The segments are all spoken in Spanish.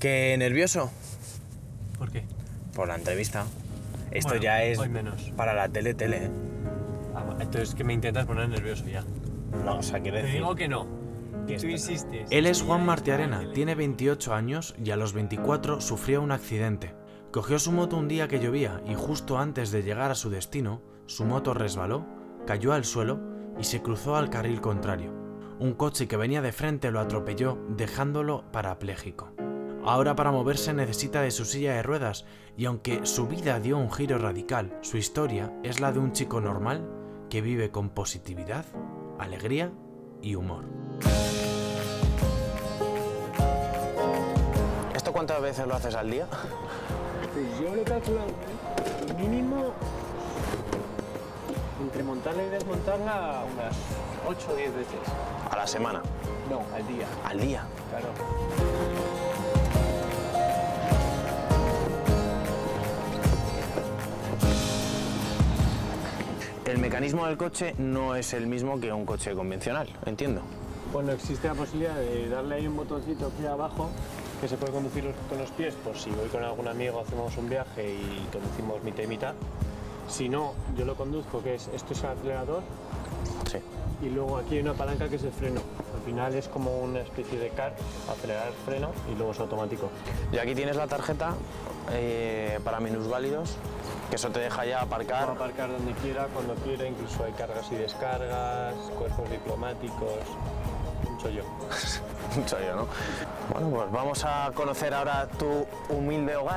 ¿Qué nervioso? ¿Por qué? Por la entrevista. Esto Bueno, ya es hoy menos. para la tele, ¿eh? Entonces que me intentas poner nervioso ya. No, o sea, quiero Te decir... digo que no. que Y tú esto no. insistes. Él es Esto Juan ya Martiarena, tele. tiene 28 años y a los 24 sufrió un accidente. Cogió su moto un día que llovía y justo antes de llegar a su destino, su moto resbaló, cayó al suelo y se cruzó al carril contrario. Un coche que venía de frente lo atropelló, dejándolo parapléjico. Ahora para moverse necesita de su silla de ruedas y aunque su vida dio un giro radical, su historia es la de un chico normal que vive con positividad, alegría y humor. ¿Esto cuántas veces lo haces al día? Pues yo lo he calculado mínimo entre montarla y desmontarla unas 8 o 10 veces. A la semana. No, al día. ¿Al día? Claro. El mecanismo del coche no es el mismo que un coche convencional, entiendo. Bueno, existe la posibilidad de darle ahí un botoncito aquí abajo que se puede conducir con los pies, por si voy con algún amigo, hacemos un viaje y conducimos mitad y mitad. Si no, yo lo conduzco, que es, esto es el acelerador, Sí. y luego aquí hay una palanca que es el freno. Al final es como una especie de car, acelerar, freno y luego es automático. Y aquí tienes la tarjeta para minusválidos, que eso te deja ya aparcar. Puedo aparcar donde quiera, cuando quiera, incluso hay cargas y descargas, cuerpos diplomáticos, un chollo. Un chollo, ¿no? Bueno, pues vamos a conocer ahora tu humilde hogar.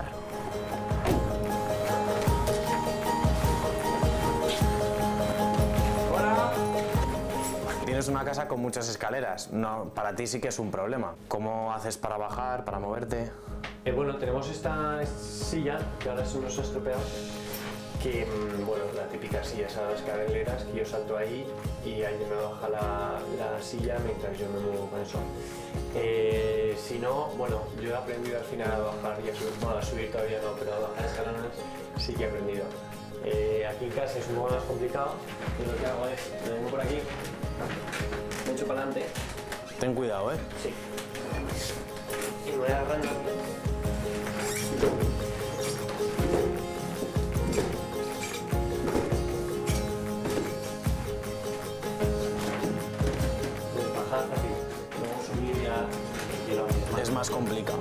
Hola. Tienes una casa con muchas escaleras. No, para ti sí que es un problema. ¿Cómo haces para bajar, para moverte? Bueno, tenemos esta silla que ahora se nos ha estropeado, que, bueno, la típica silla, esas escaleras, que yo salto ahí y ahí me baja la silla mientras yo me muevo con eso. Si no, bueno, yo he aprendido al final a bajar y a subir, bueno, a subir todavía no, pero a bajar escalones sí que he aprendido. Aquí en casa es un poco más complicado, y lo que hago es, me vengo por aquí, me echo para adelante. Ten cuidado, ¿eh? Sí. Y me voy agarrando. Bajar fácil. Luego subir ya y lo hago. Es más complicado.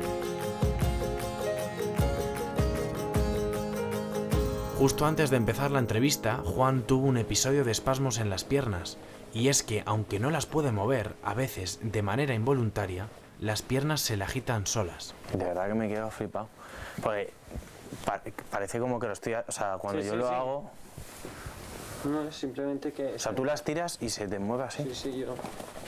Justo antes de empezar la entrevista, Juan tuvo un episodio de espasmos en las piernas, y es que, aunque no las puede mover, a veces, de manera involuntaria, las piernas se le agitan solas. De verdad que me quedo flipado. Porque parece como que lo estoy... O sea, cuando Sí, yo sí, lo sí. hago... No, es simplemente que... O sea, tú las tiras y se te mueve así. Sí, sí, yo...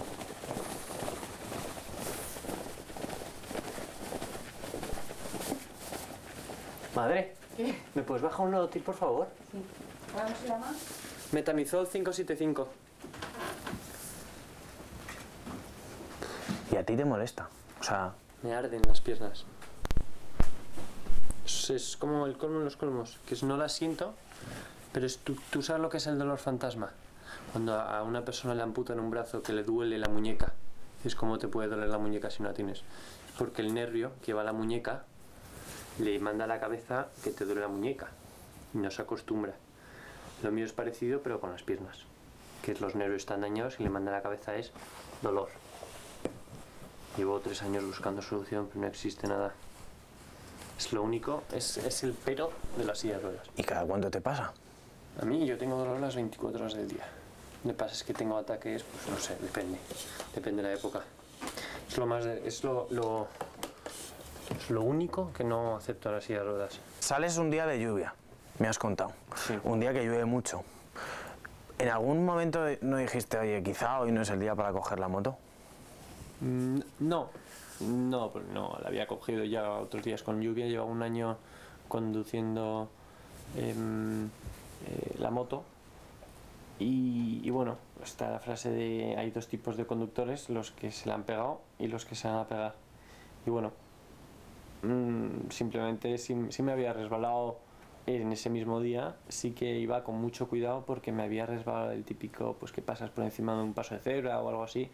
Madre, ¿Qué? ¿me puedes bajar un Lodotil, por favor? Sí. ¿Cómo se llama? Metamizol 575. Y a ti te molesta. O sea, Me arden las piernas. Es como el colmo en los colmos, que no la siento, pero tú sabes lo que es el dolor fantasma. Cuando a una persona le amputan un brazo que le duele la muñeca, es como te puede doler la muñeca si no la tienes. Porque el nervio que va a la muñeca le manda a la cabeza que te duele la muñeca y no se acostumbra. Lo mío es parecido, pero con las piernas, que los nervios están dañados y le manda a la cabeza es dolor. Llevo 3 años buscando solución, pero no existe nada. Es lo único, es el pero de la silla de ruedas. ¿y cada cuánto te pasa? A mí yo tengo dolor las 24 horas del día. Lo que pasa es que tengo ataques, pues no sé, depende de la época. Es lo único que no acepto a la silla de ruedas. Sales un día de lluvia, me has contado. Sí. Un día que llueve mucho. ¿En algún momento no dijiste, oye, quizá hoy no es el día para coger la moto? No, la había cogido ya otros días con lluvia. Llevaba un año conduciendo la moto y bueno, está la frase de hay dos tipos de conductores, los que se la han pegado y los que se van a pegar. Y bueno, simplemente si me había resbalado en ese mismo día, sí que iba con mucho cuidado porque me había resbalado el típico, pues que pasas por encima de un paso de cebra o algo así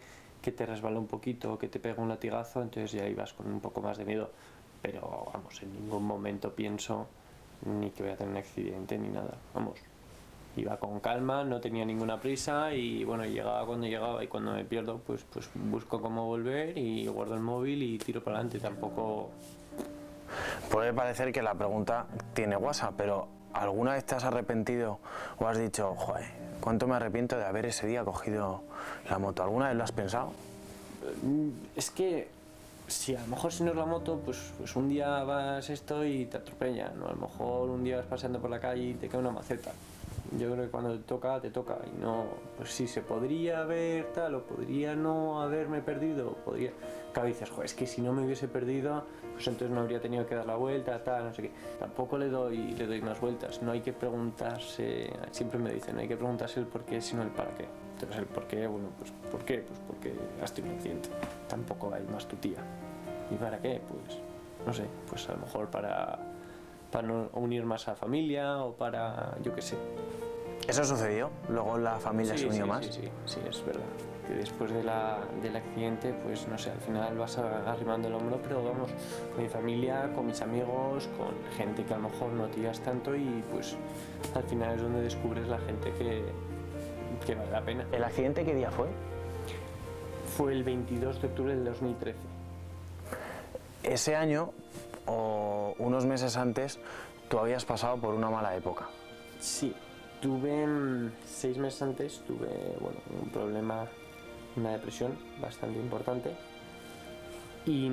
que te resbala un poquito o que te pega un latigazo, entonces ya ibas con un poco más de miedo. Pero vamos, en ningún momento pienso ni que voy a tener un accidente ni nada, vamos. Iba con calma, no tenía ninguna prisa y bueno, llegaba cuando llegaba, y cuando me pierdo pues busco cómo volver y guardo el móvil y tiro para adelante. Tampoco... Puede parecer que la pregunta tiene guasa, pero ¿alguna vez te has arrepentido o has dicho, joder, cuánto me arrepiento de haber ese día cogido la moto? ¿Alguna vez lo has pensado? Es que si a lo mejor si no es la moto, pues un día vas esto y te atropellan, o a lo mejor un día vas paseando por la calle y te cae una maceta. Yo creo que cuando te toca, y no, pues sí, se podría haber tal, o podría no haberme perdido, podría... Claro, dices, joder, es que si no me hubiese perdido, pues entonces no habría tenido que dar la vuelta, tal, no sé qué. Tampoco le doy más vueltas, no hay que preguntarse, siempre me dicen, no hay que preguntarse el por qué, sino el para qué. Entonces el por qué, bueno, pues ¿por qué? Pues porque has tenido un accidente, tampoco hay más tu tía. ¿Y para qué? Pues, no sé, pues a lo mejor para no unir más a la familia o para, yo qué sé. ¿Eso sucedió? ¿Luego la familia se unió más? Sí, es verdad. Que después del accidente, pues no sé, al final vas arrimando el hombro, pero vamos, con mi familia, con mis amigos, con gente que a lo mejor no tiras tanto y pues al final es donde descubres la gente que vale la pena. ¿El accidente qué día fue? Fue el 22 de octubre del 2013. Ese año, o unos meses antes, tú habías pasado por una mala época. Sí, tuve 6 meses antes, tuve un problema, una depresión bastante importante y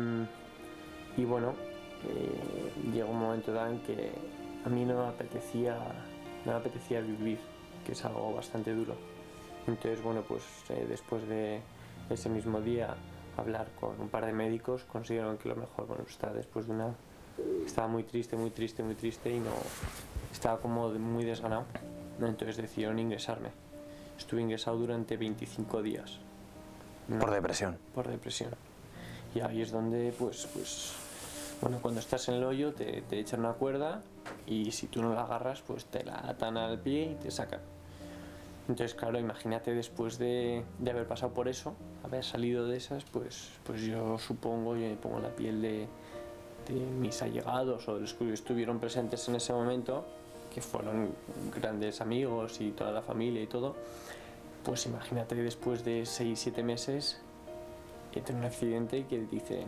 llegó un momento dado en que a mí no me apetecía vivir, que es algo bastante duro. Entonces después de ese mismo día hablar con un par de médicos consiguieron que lo mejor, estaba muy triste y no estaba como muy desganado, entonces decidieron ingresarme. Estuve ingresado durante 25 días. ¿Por depresión? Por depresión. Y ahí es donde cuando estás en el hoyo te echan una cuerda y si tú no la agarras pues te la atan al pie y te sacan. Entonces claro, imagínate después de haber pasado por eso, haber salido de esas, pues yo supongo, yo me pongo en la piel de mis allegados o de los que estuvieron presentes en ese momento, que fueron grandes amigos y toda la familia y todo, pues imagínate después de 6-7 meses tener un accidente y que dicen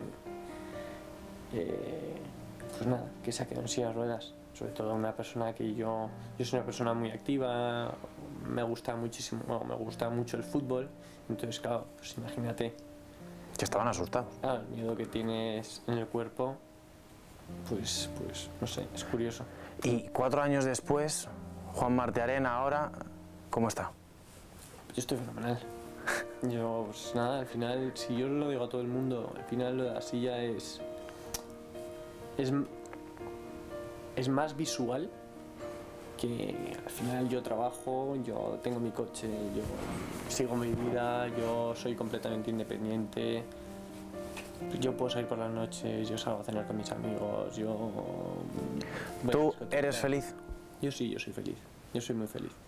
que se ha quedado en silla de ruedas. Sobre todo una persona que yo soy una persona muy activa, me gusta mucho el fútbol, entonces claro, pues imagínate. Que estaban asustados. El miedo que tienes en el cuerpo, pues no sé, es curioso. Y 4 años después, Juan Martiarena ahora, ¿cómo está? Yo estoy fenomenal. Yo, al final, si yo lo digo a todo el mundo, al final lo de la silla es más visual, que al final yo trabajo, yo tengo mi coche, yo sigo mi vida, yo soy completamente independiente, yo puedo salir por las noches, yo salgo a cenar con mis amigos, ¿Tú eres feliz? Yo sí, yo soy feliz, yo soy muy feliz.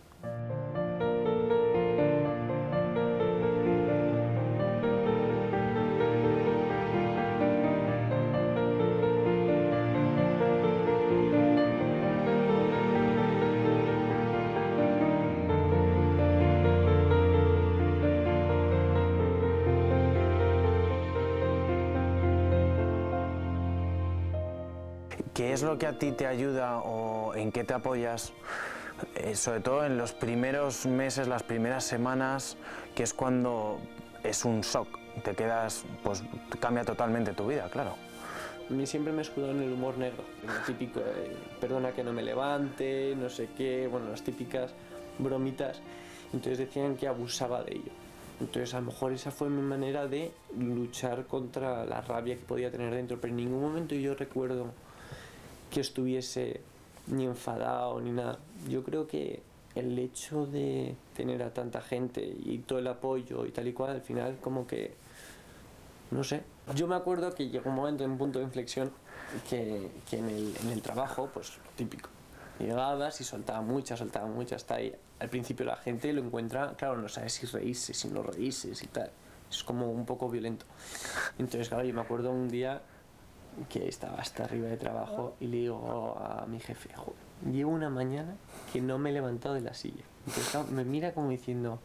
¿Qué es lo que a ti te ayuda o en qué te apoyas? Sobre todo en los primeros meses, las primeras semanas, que es cuando es un shock, te quedas, pues cambia totalmente tu vida, claro. A mí siempre me he escudado en el humor negro, lo típico, perdona que no me levante, no sé qué, las típicas bromitas. Entonces decían que abusaba de ello. Entonces a lo mejor esa fue mi manera de luchar contra la rabia que podía tener dentro, pero en ningún momento yo recuerdo que estuviese ni enfadado ni nada. Yo creo que el hecho de tener a tanta gente y todo el apoyo y tal y cual, al final como que, no sé. Yo me acuerdo que llegó un momento, un punto de inflexión, que en el trabajo, pues típico, llegabas y soltaba muchas, hasta ahí. Al principio la gente lo encuentra, claro, no sabe si reírse, si no reírse y tal. es como un poco violento. Entonces, claro, yo me acuerdo un día que estaba hasta arriba de trabajo y le digo a mi jefe, joder, llevo una mañana que no me he levantado de la silla. Entonces, claro, me mira como diciendo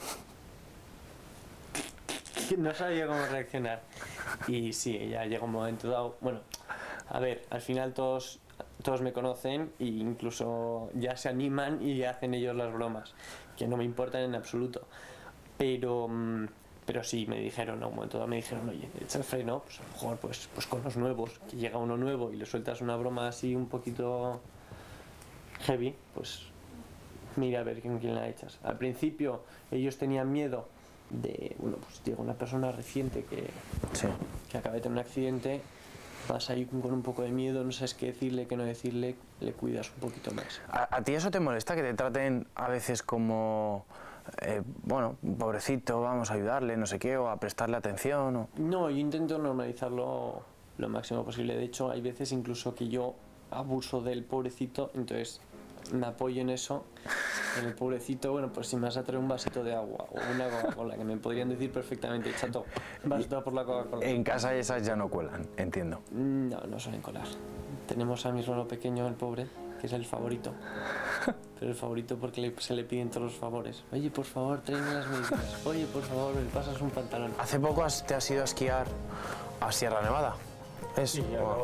que no sabía cómo reaccionar. Y sí, ya llega un momento dado, bueno, a ver, al final todos me conocen e incluso ya se animan y hacen ellos las bromas, que no me importan en absoluto. Pero sí, me dijeron, a un momento dado me dijeron, oye, echa el freno, pues a lo mejor pues con los nuevos, que llega uno nuevo y le sueltas una broma así un poquito heavy, pues mira a ver con quién la echas. Al principio ellos tenían miedo de, bueno, pues llega una persona reciente que acaba de tener un accidente, vas ahí con un poco de miedo, no sabes qué decirle, qué no decirle, le cuidas un poquito más. ¿A ti eso te molesta, que te traten a veces como, bueno, pobrecito, vamos a ayudarle, no sé qué, o a prestarle atención? O... No, yo intento normalizarlo lo máximo posible. De hecho, hay veces incluso que yo abuso del pobrecito, entonces me apoyo en eso, en el pobrecito. Bueno, pues si me vas a traer un vasito de agua o una Coca-Cola, que me podrían decir perfectamente, chato, vas a por la Coca-Cola. En casa esas ya no cuelan, entiendo. No, no suelen colar. Tenemos a mi hermano pequeño, el pobre, que es el favorito. Pero el favorito porque se le piden todos los favores. Oye, por favor, tráeme las medicinas. Oye, por favor, me pasas un pantalón. Hace poco te has ido a esquiar a Sierra Nevada. Sí,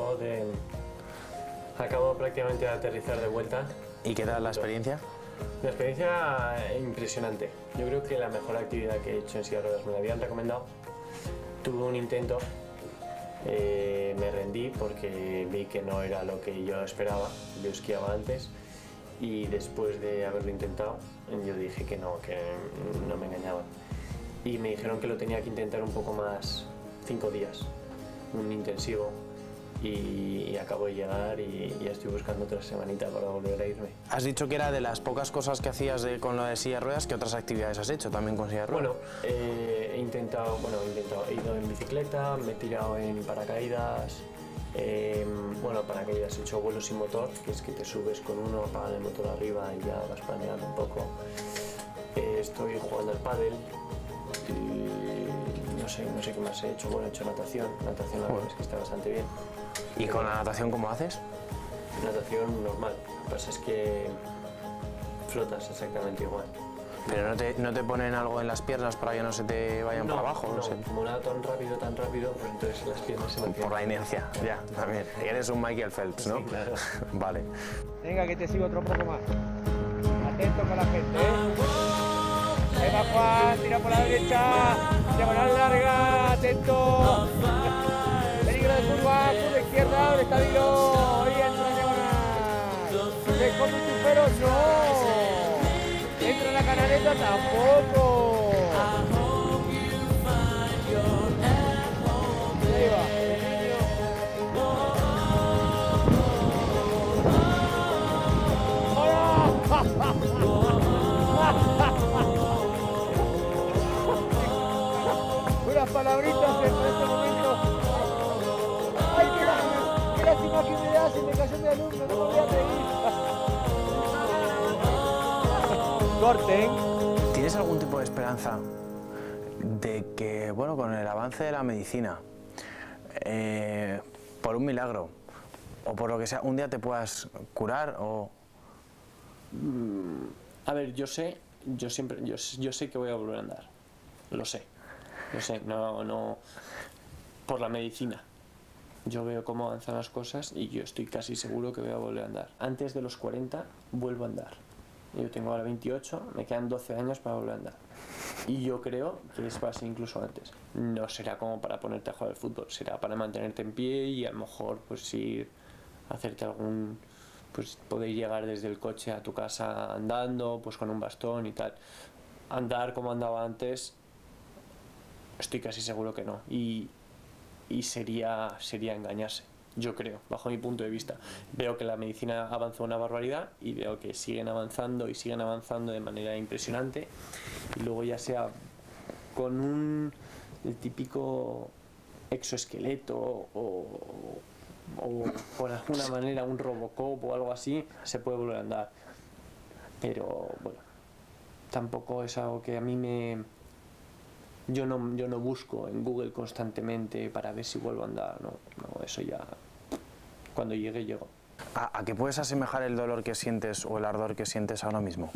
acabo prácticamente de aterrizar de vuelta. ¿Y qué tal la experiencia? La experiencia impresionante. Yo creo que la mejor actividad que he hecho en silla de ruedas me la habían recomendado. Tuve un intento, me rendí porque vi que no era lo que yo esperaba. Yo esquiaba antes y después de haberlo intentado, yo dije que no me engañaban. Y me dijeron que lo tenía que intentar un poco más, 5 días, un intensivo. Y acabo de llegar y ya estoy buscando otra semanita para volver a irme. Has dicho que era de las pocas cosas que hacías con lo de silla de ruedas. ¿Qué otras actividades has hecho también con silla de ruedas? Bueno, he ido en bicicleta, me he tirado en paracaídas. Bueno, paracaídas he hecho vuelo sin motor, que es que te subes con uno, apagan el motor arriba y ya vas planeando un poco. Estoy jugando al pádel y no sé qué más he hecho. Bueno, he hecho natación la verdad es que está bastante bien. ¿Y con la natación cómo haces? Natación normal, lo que pasa es que flotas exactamente igual. ¿Pero no te ponen algo en las piernas para que no se te vayan para abajo? No, sé. Como nada tan rápido, pues entonces las piernas se mantienen. Por la inercia, ya, también. Eres un Michael Phelps, ¿no? Sí, claro. Vale. Venga, que te sigo otro poco más. Atento con la gente, Ahí va Juan, tira por la derecha. Diagonal larga, atento. Peligro de curva izquierda, ¿dónde está Dilo? Ahí entra la diagonal. ¿Se come un tufero? No. Entra la canaleta, tampoco. Ahí va. Unas palabritas en este momento. ¡Ay, qué lástima que me da! Se me cayó mi alumno, no me voy a reír. Corten. ¿Tienes algún tipo de esperanza de que, bueno, con el avance de la medicina, por un milagro, o por lo que sea, un día te puedas curar o...? A ver, yo sé que voy a volver a andar. Lo sé, no por la medicina. Yo veo cómo avanzan las cosas y yo estoy casi seguro que voy a volver a andar. Antes de los 40 vuelvo a andar. Yo tengo ahora 28, me quedan 12 años para volver a andar. Y yo creo que es va a ser incluso antes. No será como para ponerte a jugar al fútbol, será para mantenerte en pie y a lo mejor pues ir a hacerte algún... pues poder llegar desde el coche a tu casa andando, pues con un bastón y tal. Andar como andaba antes, estoy casi seguro que no. Y sería engañarse, yo creo, bajo mi punto de vista. Veo que la medicina avanzó una barbaridad y veo que siguen avanzando de manera impresionante. Y luego ya sea con el típico exoesqueleto o por alguna manera un Robocop o algo así, se puede volver a andar. Pero bueno, tampoco es algo que a mí me Yo no busco en Google constantemente para ver si vuelvo a andar, no, eso ya, cuando llego. ¿A qué puedes asemejar el dolor que sientes o el ardor que sientes ahora mismo?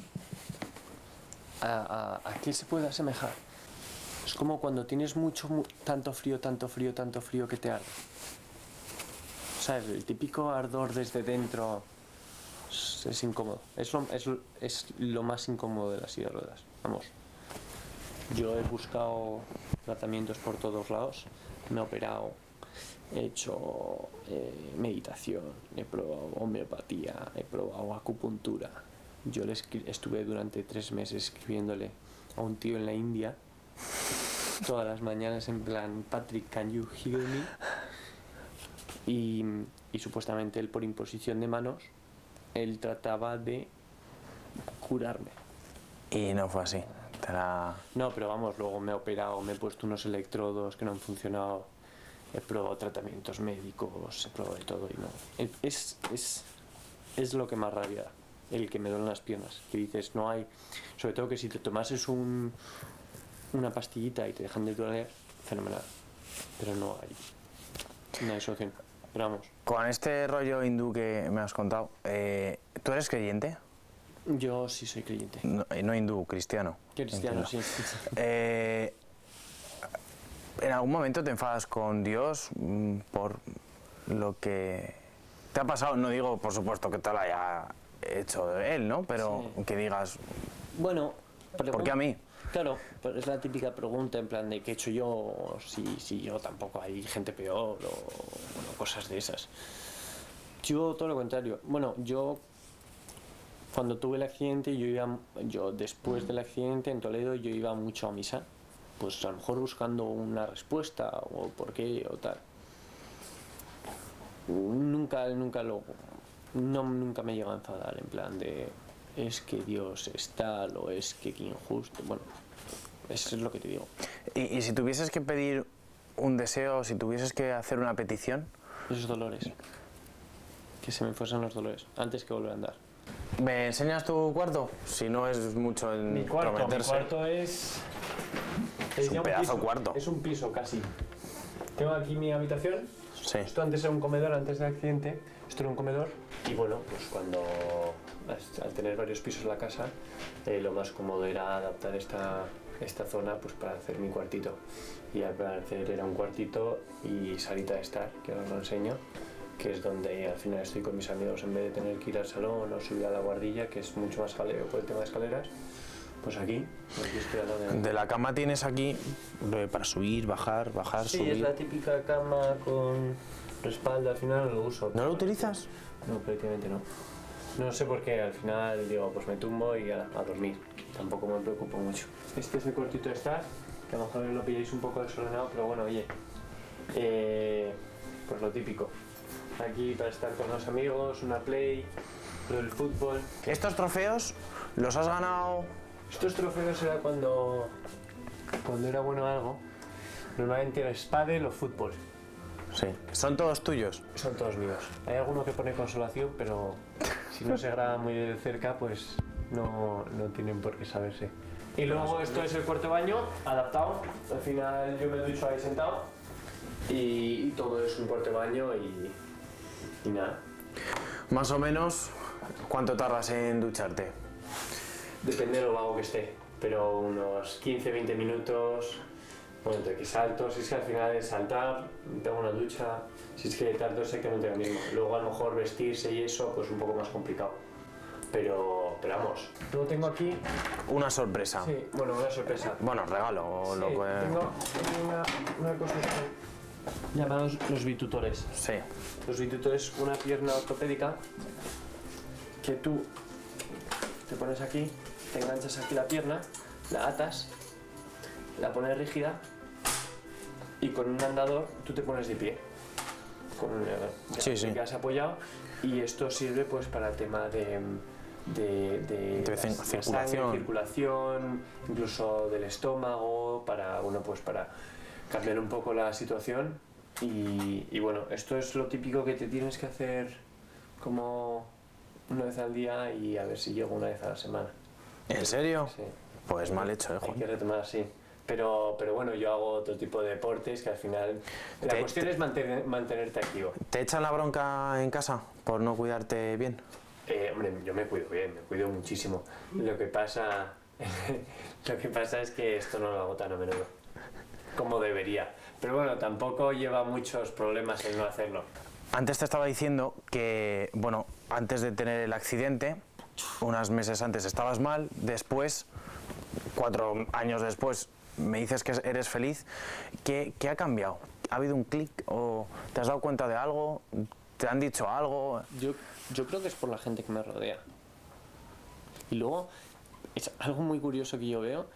¿A qué se puede asemejar? Es como cuando tienes tanto frío que te arde. ¿Sabes? El típico ardor desde dentro es incómodo. Es lo más incómodo de la silla de ruedas. Vamos. Yo he buscado tratamientos por todos lados. Me he operado, he hecho meditación, he probado homeopatía, he probado acupuntura. Yo estuve durante 3 meses escribiéndole a un tío en la India todas las mañanas en plan, Patrick, can you heal me? Y supuestamente él, por imposición de manos, él trataba de curarme. Y no fue así. No, pero vamos, luego me he operado, me he puesto unos electrodos que no han funcionado, he probado tratamientos médicos, he probado de todo y no. Es lo que más rabia da, el que me duelen las piernas, que dices, no hay, sobre todo que si te tomases una pastillita y te dejan de doler, fenomenal, pero no hay solución. Pero vamos. Con este rollo hindú que me has contado, ¿tú eres creyente? Yo sí soy creyente. No hindú, cristiano. Cristiano, sí. ¿En algún momento te enfadas con Dios por lo que te ha pasado? No digo, por supuesto, que te lo haya hecho él, ¿no? Pero sí, que digas... Bueno... ¿Por qué a mí? Claro, pero es la típica pregunta en plan de ¿qué he hecho yo? Si yo tampoco, hay gente peor o cosas de esas. Yo todo lo contrario. Bueno, yo cuando tuve el accidente, yo después del accidente en Toledo yo iba mucho a misa, pues a lo mejor buscando una respuesta o por qué o tal. Nunca me llegó a enfadar en plan de es que Dios es tal o es que injusto. Bueno, eso es lo que te digo. ¿Y si tuvieses que pedir un deseo, si tuvieses que hacer una petición? Esos dolores. Que se me fuesen los dolores antes que volver a andar. ¿Me enseñas tu cuarto? Si no es mucho en prometerse. Mi cuarto es un pedazo cuarto. Es un piso casi. Tengo aquí mi habitación. Sí. Esto antes era un comedor, antes del accidente. Esto era un comedor. Y bueno, pues cuando al tener varios pisos en la casa, lo más cómodo era adaptar esta zona pues para hacer mi cuartito. Y al parecer era un cuartito y salita de estar, que ahora os lo enseño, que es donde al final estoy con mis amigos en vez de tener que ir al salón o subir a la guardilla, que es mucho más jaleo por el tema de escaleras. Pues aquí estoy al lado de la cama tienes aquí para subir, bajar, sí, subir. Sí, es la típica cama con respaldo, al final no lo uso. ¿No lo utilizas? No, prácticamente no. No sé por qué, al final digo, pues me tumbo y a dormir. Tampoco me preocupo mucho. Este es el cuartito de estar, que a lo mejor lo pilláis un poco desordenado, pero bueno, oye, pues lo típico. Aquí para estar con los amigos, una play, lo del fútbol. ¿Estos trofeos los has ganado? Estos trofeos era cuando era bueno algo. Normalmente era pádel o fútbol. Sí. ¿Son todos tuyos? Son todos míos. Hay alguno que pone consolación, pero si no se graba muy de cerca, pues no tienen por qué saberse. Y luego esto es el cuarto baño, adaptado. Al final yo me ducho ahí sentado. Y todo es un cuarto baño y nada. Más o menos, ¿cuánto tardas en ducharte? Depende de lo vago que esté, pero unos 15-20 minutos. Bueno, entre que salto, si es que al final es saltar, me pego una ducha, si es que tardo exactamente lo mismo. Luego a lo mejor vestirse y eso, pues un poco más complicado. Pero vamos. Luego tengo aquí... Una sorpresa. Sí, bueno, una sorpresa. Bueno, regalo o sí, lo que... tengo una cosa llamados los bitutores. Sí. Los bitutores, una pierna ortopédica que tú te pones aquí, te enganchas aquí la pierna, la atas, la pones rígida y con un andador tú te pones de pie. Sí. Te quedas apoyado y esto sirve pues para el tema de circulación, incluso del estómago, para cambiar un poco la situación y bueno, esto es lo típico que te tienes que hacer como una vez al día y a ver si llego una vez a la semana. ¿En serio? Sí. Pues mal hecho, Hay que retomar así. Pero bueno, yo hago otro tipo de deportes que al final... La cuestión es mantenerte activo. ¿Te echan la bronca en casa por no cuidarte bien? Hombre, yo me cuido bien, me cuido muchísimo. Lo que pasa es que esto no lo hago tan a menudo como debería. Pero bueno, tampoco lleva muchos problemas el no hacerlo. Antes te estaba diciendo que, bueno, antes de tener el accidente, unos meses antes estabas mal, después, 4 años después, me dices que eres feliz. ¿Qué ha cambiado? ¿Ha habido un clic o te has dado cuenta de algo? ¿Te han dicho algo? Yo creo que es por la gente que me rodea. Y luego, es algo muy curioso que yo veo,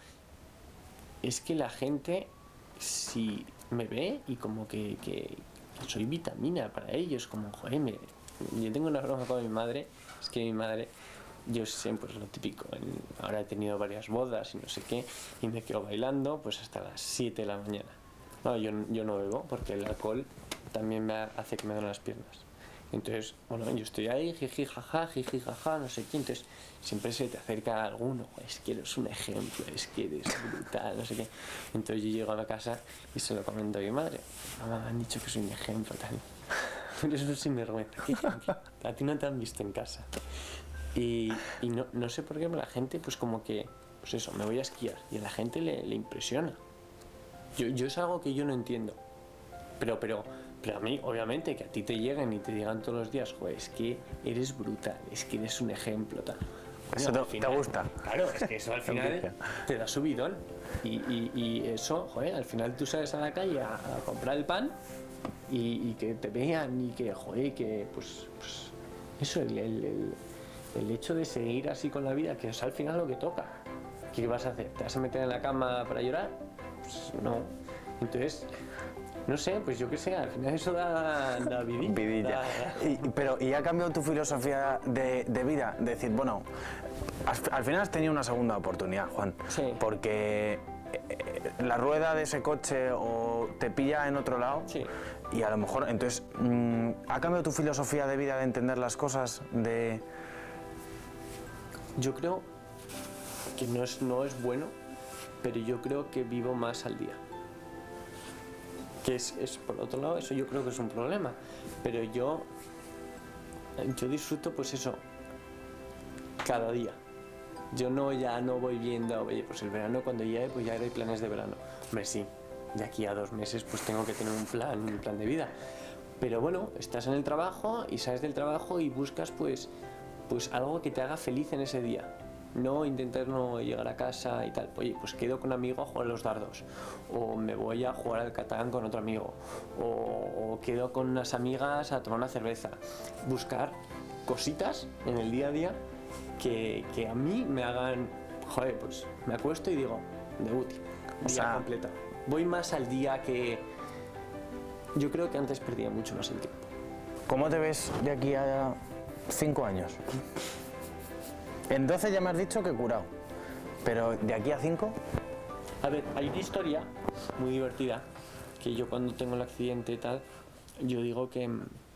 es que la gente, si me ve y como que soy vitamina para ellos, como, joder, yo tengo una broma con mi madre, es que mi madre, yo siempre es lo típico, ahora he tenido varias bodas y no sé qué, y me quedo bailando pues hasta las 7 de la mañana. No, yo no bebo porque el alcohol también me hace que me den las piernas. Entonces, bueno, yo estoy ahí, jiji, jaja, no sé qué, entonces siempre se te acerca alguno, es que eres un ejemplo, es que eres brutal, no sé qué. Entonces yo llego a la casa y se lo comento a mi madre, mamá, me han dicho que soy un ejemplo, tal. Eres un sinvergüenza, ¿qué ejemplo? A ti no te han visto en casa. Y no sé por qué la gente, pues como que, pues eso, me voy a esquiar y a la gente le impresiona. Yo es algo que yo no entiendo, pero a mí, obviamente, que a ti te lleguen y te digan todos los días, joder, es que eres brutal, es que eres un ejemplo, tal. Eso te gusta. Claro, es que eso al final te da subidón. Y eso, joder, al final tú sales a la calle a comprar el pan y que te vean y que, joder, que pues eso, el hecho de seguir así con la vida, que es al final lo que toca. ¿Qué vas a hacer? ¿Te vas a meter en la cama para llorar? Pues no. Entonces, no sé, pues yo qué sé, al final eso da vidilla. ¿Y ha cambiado tu filosofía de vida? De decir, bueno, al final has tenido una segunda oportunidad, Juan. Sí. Porque la rueda de ese coche o te pilla en otro lado. Sí. Y a lo mejor, entonces, ¿ha cambiado tu filosofía de vida de entender las cosas? Yo creo que no es bueno, pero yo creo que vivo más al día. Que es por otro lado, eso yo creo que es un problema, pero yo disfruto pues eso cada día. Yo ya no voy viendo, oye, pues el verano cuando llegue, pues ya haré planes de verano. Hombre, sí, de aquí a 2 meses pues tengo que tener un plan de vida. Pero bueno, estás en el trabajo y sales del trabajo y buscas pues algo que te haga feliz en ese día. No intentar no llegar a casa y tal. Oye, pues quedo con un amigo a jugar a los dardos, o me voy a jugar al Catán con otro amigo, o quedo con unas amigas a tomar una cerveza. Buscar cositas en el día a día que a mí me hagan, joder, pues me acuesto y digo, de útil, día completo. Voy más al día que... Yo creo que antes perdía mucho más el tiempo. ¿Cómo te ves de aquí a 5 años? En 12 ya me has dicho que curado, pero ¿de aquí a 5? A ver, hay una historia muy divertida, que yo cuando tengo el accidente y tal, yo digo que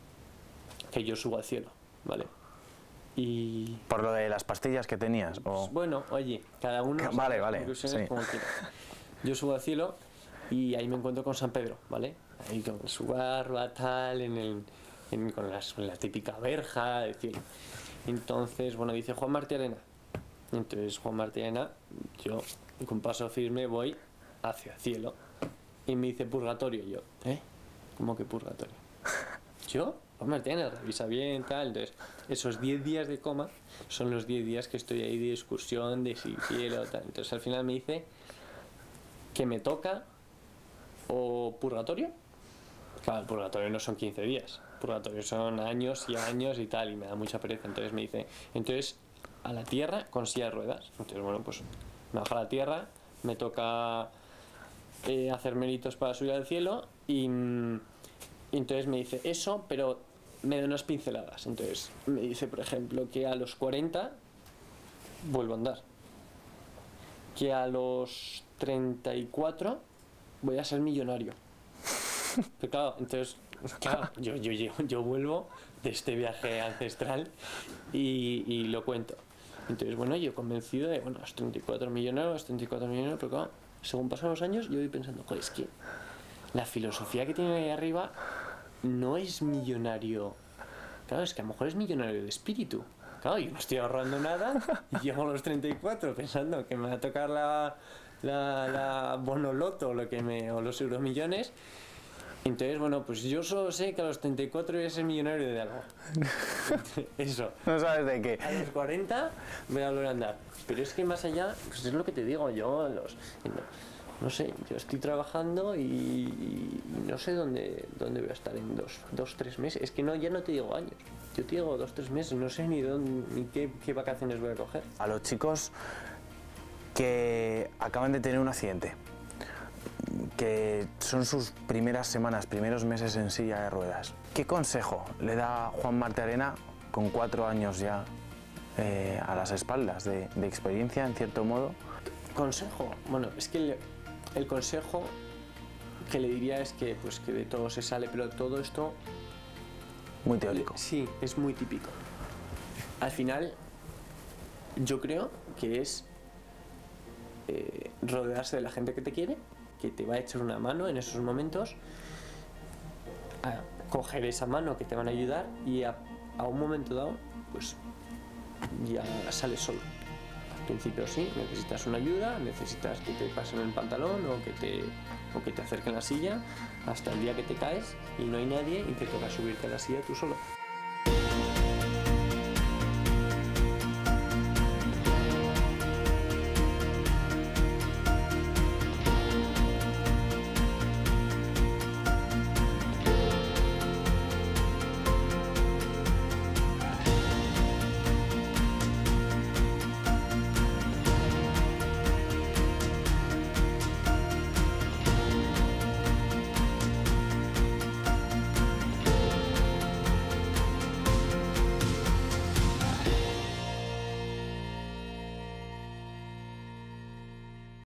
yo subo al cielo, ¿vale? Y... ¿Por lo de las pastillas que tenías? O... Bueno, oye, cada uno... Vale, sí. Como quiera. Yo subo al cielo y ahí me encuentro con San Pedro, ¿vale? Ahí con su barba, tal, con la típica verja del cielo. Entonces, bueno, dice Juan Martí Arena. Entonces, Juan Martí Arena, yo con paso firme voy hacia el cielo. Y me dice purgatorio. Y yo, ¿cómo que purgatorio? Yo, Juan Martí Arena, revisa bien, tal. Entonces, esos 10 días de coma son los 10 días que estoy ahí de excursión, de cielo, tal. Entonces, al final me dice que me toca o purgatorio. Claro, el purgatorio no son 15 días. Purgatorio son años y años y tal, y me da mucha pereza. Entonces me dice, entonces a la tierra con silla de ruedas. Entonces, bueno, pues me bajo a la tierra, me toca hacer méritos para subir al cielo y entonces me dice eso, pero me da unas pinceladas. Entonces me dice, por ejemplo, que a los 40 vuelvo a andar, que a los 34 voy a ser millonario. Pero claro, entonces, claro, yo vuelvo de este viaje ancestral y lo cuento. Entonces, bueno, yo convencido de, bueno, los 34 millonarios, pero claro, según pasan los años, yo voy pensando, joder, es que la filosofía que tiene ahí arriba no es millonario. Claro, es que a lo mejor es millonario de espíritu. Claro, yo no estoy ahorrando nada y llego a los 34 pensando que me va a tocar la bonoloto o los euromillones. Entonces, bueno, pues yo solo sé que a los 34 voy a ser millonario de algo. Eso. No sabes de qué. A los 40 voy a volver a andar. Pero es que más allá, pues es lo que te digo, yo no sé, yo estoy trabajando y no sé dónde voy a estar en 2-3 meses. Es que ya no te digo años, yo te digo 2-3 meses, no sé ni qué vacaciones voy a coger. A los chicos que acaban de tener un accidente, que son sus primeras semanas, primeros meses en silla de ruedas, ¿qué consejo le da Juan Martearena con 4 años ya a las espaldas de experiencia, en cierto modo? ¿Consejo? Bueno, es que el consejo que le diría es que, pues, que de todo se sale, pero todo esto... Muy teórico. Sí, es muy típico. Al final, yo creo que es rodearse de la gente que te quiere, que te va a echar una mano en esos momentos, a coger esa mano que te van a ayudar y a un momento dado, pues ya sales solo. Al principio sí, necesitas una ayuda, necesitas que te pasen el pantalón o que te acerquen la silla, hasta el día que te caes y no hay nadie y te toca subirte a la silla tú solo.